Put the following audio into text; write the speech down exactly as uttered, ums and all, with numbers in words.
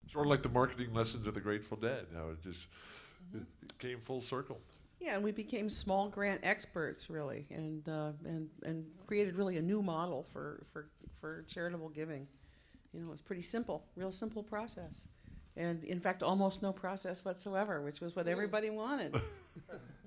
Sort of like the marketing lessons of the Grateful Dead, how it just mm-hmm. it came full circle. Yeah, and we became small grant experts, really, and uh, and and created really a new model for, for, for charitable giving. You know, it's pretty simple, real simple process. And, in fact, almost no process whatsoever, which was what everybody wanted.